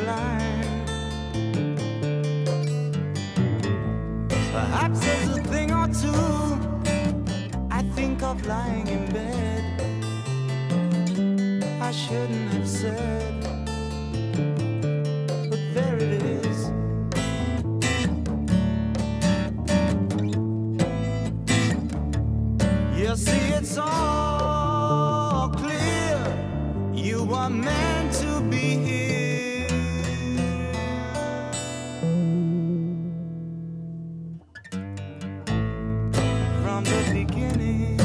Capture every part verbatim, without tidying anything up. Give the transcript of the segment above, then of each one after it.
line. Perhaps there's a thing or two I think of lying in bed I shouldn't have said, but there it is. You see, it's all clear. You are meant to be here. From the beginning.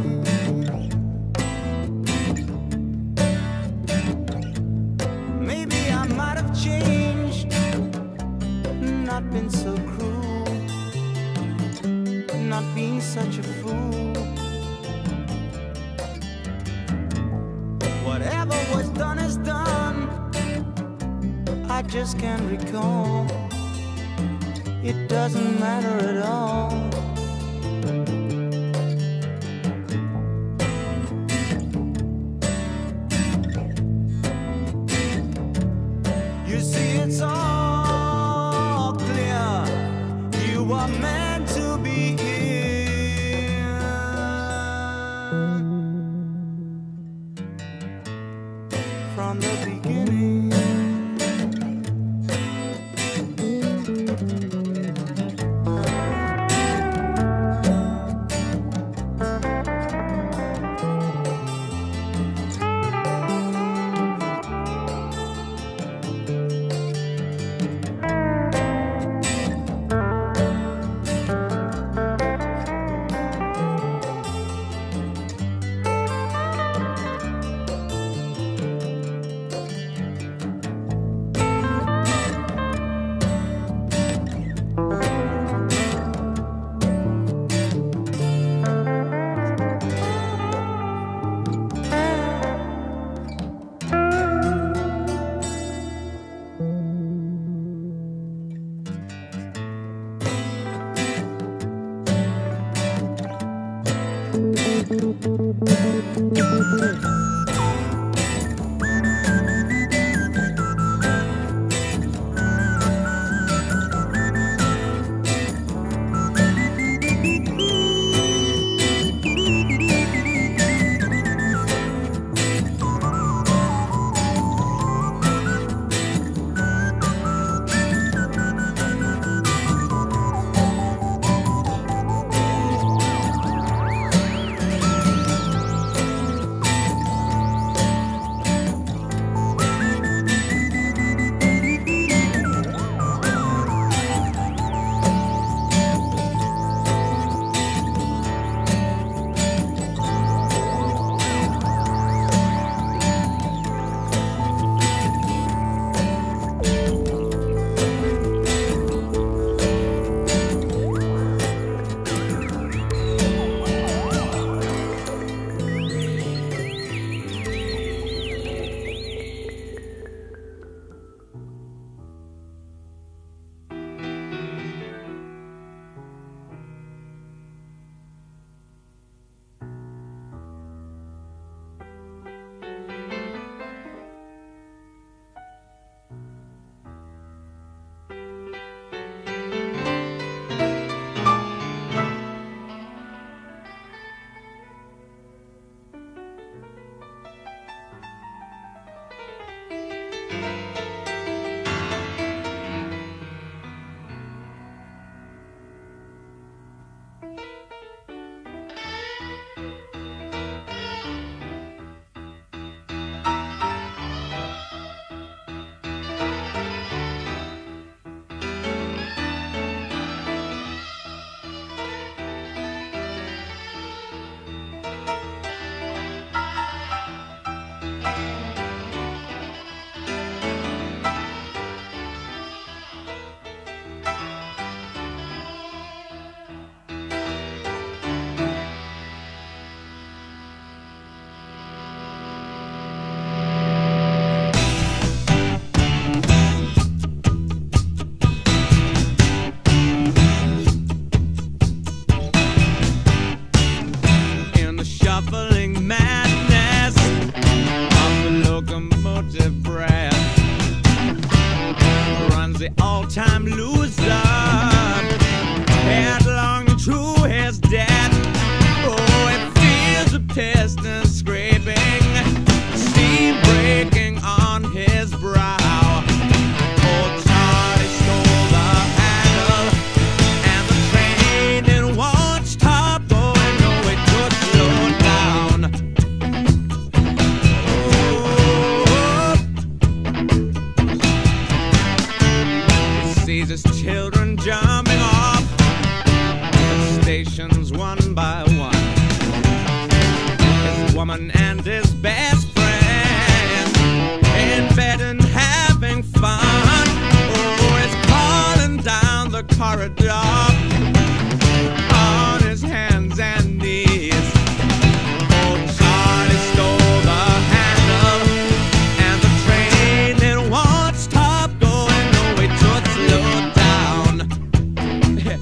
Maybe I might have changed, not been so cruel, not being such a fool. Whatever was done is done. I just can't recall. It doesn't matter at all. You see, it's all clear. You are meant to be here. From the beginning. the all-time loser, headlong to his death. Oh, it feels the piston scraping, steam breaking on his brow. Old Charlie stole the handle, and the train it won't stop going. No, it could slow down. Oh, he sees his children jumping off the stations one by one. His woman and his best friend in bed and having fun. Oh, he's crawling down the corridor on his hands and knees. Old Charlie stole the handle, and the train it won't stop going. No, it could slow down. Yeah.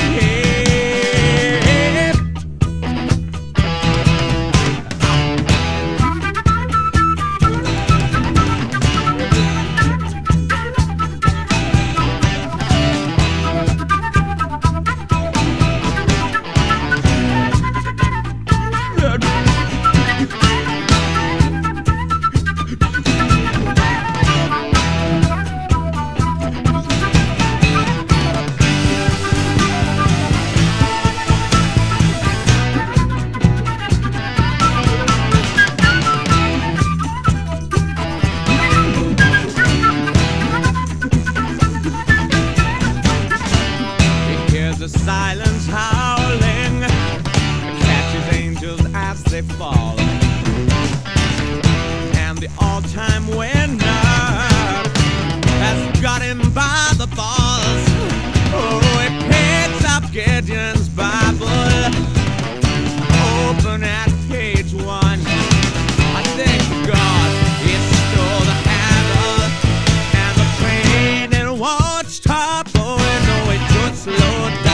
The silence howling catches angels as they fall, and the all-time winner has got him by the balls. Oh, he picks up Gideon's Bible, open at page one. I thank God he stole the handle, and the train it won't stop going. No, it could slow down.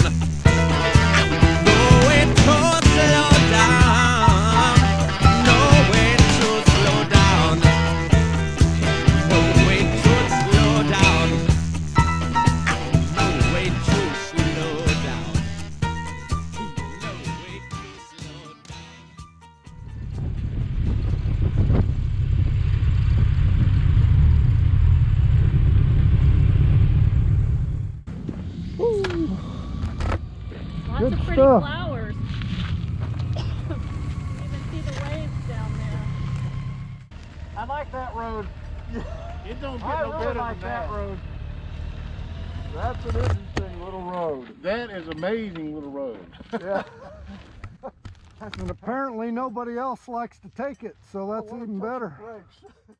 Lots Good of pretty stuff. flowers. You can even see the waves down there. I like that road. It don't get I no really better like than that that. road. That's an interesting little road. That is amazing little road. Yeah. And apparently nobody else likes to take it, so that's even better.